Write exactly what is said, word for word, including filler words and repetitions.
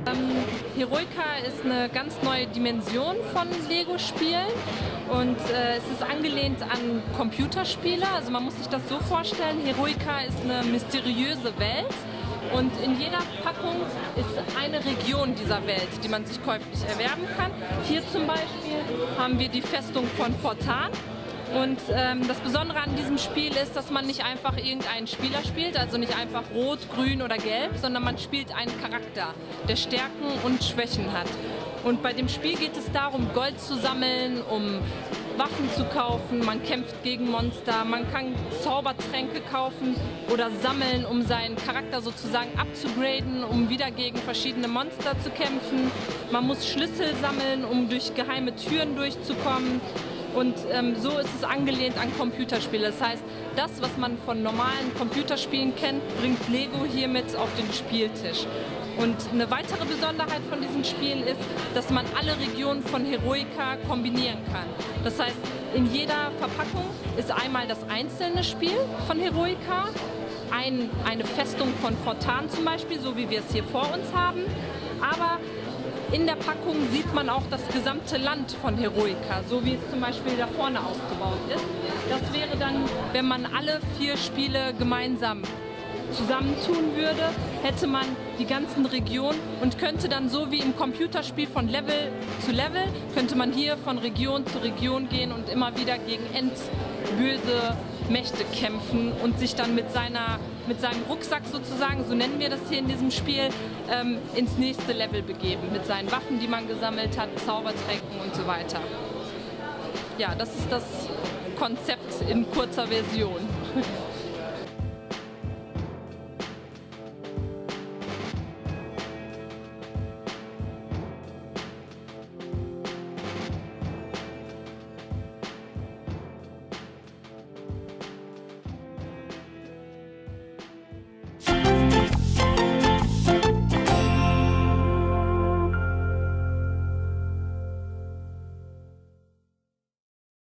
Ähm, Heroica ist eine ganz neue Dimension von Lego-Spielen und äh, es ist angelehnt an Computerspiele. Also man muss sich das so vorstellen, Heroica ist eine mysteriöse Welt und in jeder Packung ist eine Region dieser Welt, die man sich käuflich erwerben kann. Hier zum Beispiel haben wir die Festung von Fortan. Und ähm, das Besondere an diesem Spiel ist, dass man nicht einfach irgendeinen Spieler spielt, also nicht einfach rot, grün oder gelb, sondern man spielt einen Charakter, der Stärken und Schwächen hat. Und bei dem Spiel geht es darum, Gold zu sammeln, um Waffen zu kaufen, man kämpft gegen Monster, man kann Zaubertränke kaufen oder sammeln, um seinen Charakter sozusagen abzugraden, um wieder gegen verschiedene Monster zu kämpfen. Man muss Schlüssel sammeln, um durch geheime Türen durchzukommen. Und ähm, so ist es angelehnt an Computerspiele. Das heißt, das, was man von normalen Computerspielen kennt, bringt Lego hiermit auf den Spieltisch. Und eine weitere Besonderheit von diesem Spiel ist, dass man alle Regionen von Heroica kombinieren kann. Das heißt, in jeder Verpackung ist einmal das einzelne Spiel von Heroica, ein, eine Festung von Fortan zum Beispiel, so wie wir es hier vor uns haben, aber in der Packung sieht man auch das gesamte Land von Heroica, so wie es zum Beispiel da vorne aufgebaut ist. Das wäre dann, wenn man alle vier Spiele gemeinsam zusammentun würde, hätte man die ganzen Regionen und könnte dann so wie im Computerspiel von Level zu Level, könnte man hier von Region zu Region gehen und immer wieder gegen endböse Mächte kämpfen und sich dann mit, seiner, mit seinem Rucksack sozusagen, so nennen wir das hier in diesem Spiel, ähm, ins nächste Level begeben. Mit seinen Waffen, die man gesammelt hat, Zaubertränken und so weiter. Ja, das ist das Konzept in kurzer Version.